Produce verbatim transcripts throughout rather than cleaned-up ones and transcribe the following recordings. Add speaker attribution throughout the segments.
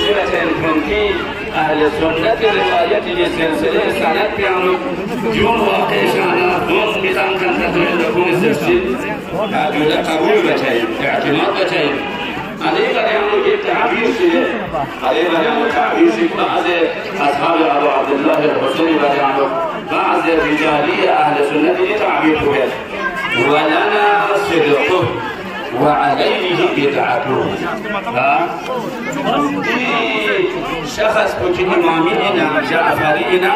Speaker 1: بصورت کنکی اهل سنت روایت یه سلسله سند بیانو جون واقع شانا دوست میتن کنت و لکون سرسید تعجوله قبول بچهید اعتماد بچهید علیه قریانو یک تعبیر شده علیه قریانو تعبیر شده بعض اصحاب ابو عبدالله الحسین قریانو بعض رجالی اهل سنت یہ تعبیر کرد ولنا صدقه وعليه بدعته شخص که امامی اینا جعفری اینا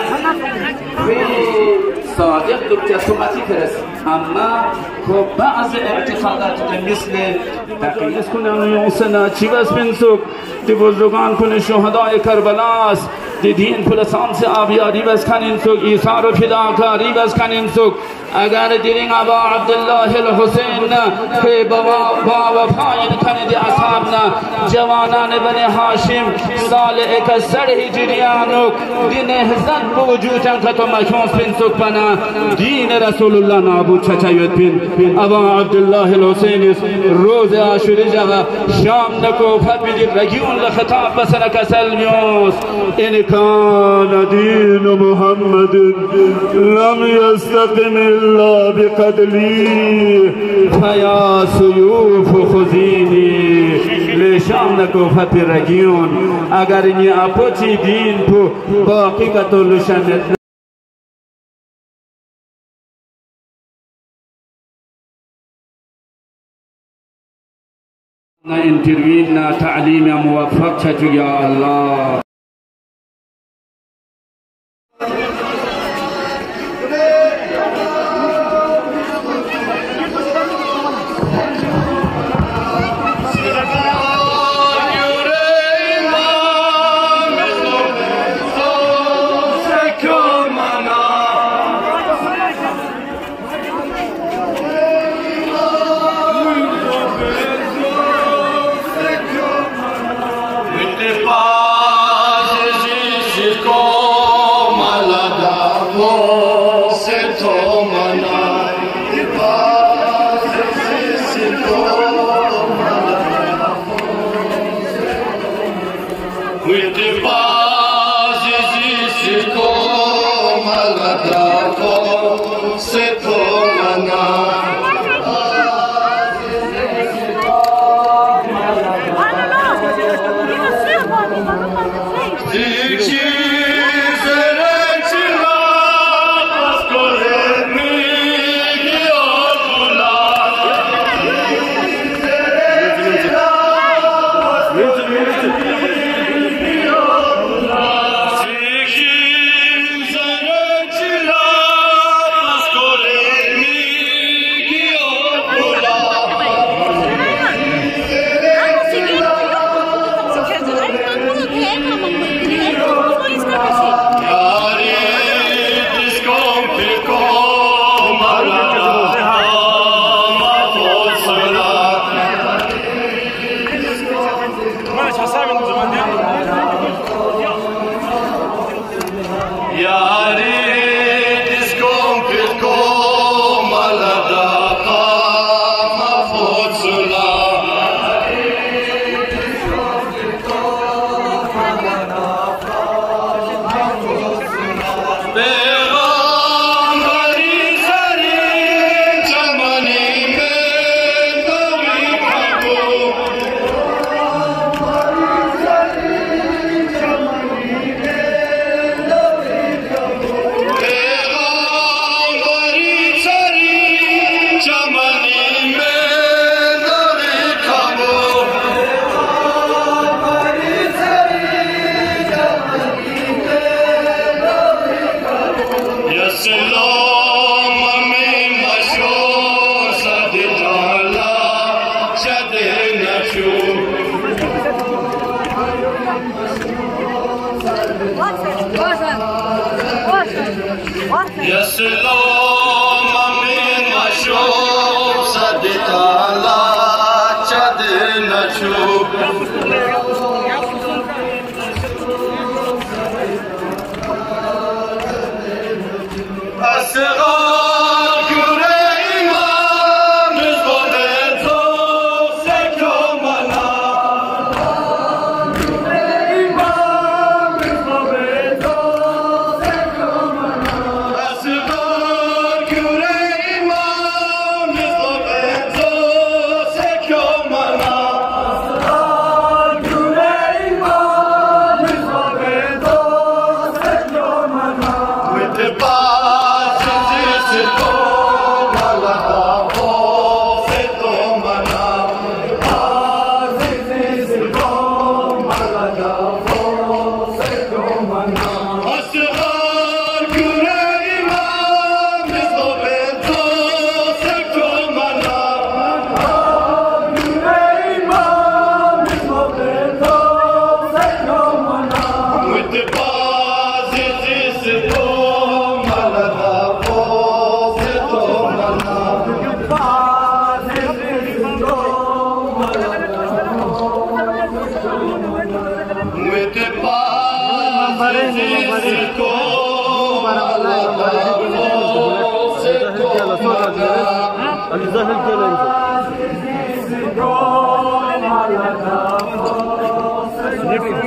Speaker 1: صادق دکتر سمتی فرست اما که بعض اعتقادات مثل تقییز کنن یوسنا چی بس بنسوک دی بزرگان کنه شهدای کربلاست دی دین پلسانس آبیاری بس کنین سوک ایثار و فداکاری بس کنین سوک اگر دیرین ابا عبدالله الحسین که با وفای کند اصحابنا جوانان بن هاشم سال اکسر هجریانو دین هزد بوجودن که تو مشونس پین سوک پنا دین رسول الله نابود چچایت پین ابا عبدالله الحسین روز عاشوری جغا شام نکو فت بیدی رگیون لخطاب بسن کسل میوس این کان دین محمد لم یستقم الا بقدلی فیا سیوف خزینی لیشام نکو فت رگیون اگر این اپوچی دین پو باقی کتو لشنت نا انتروین نا تعلیم موفق چچو یا اللہ
Speaker 2: Next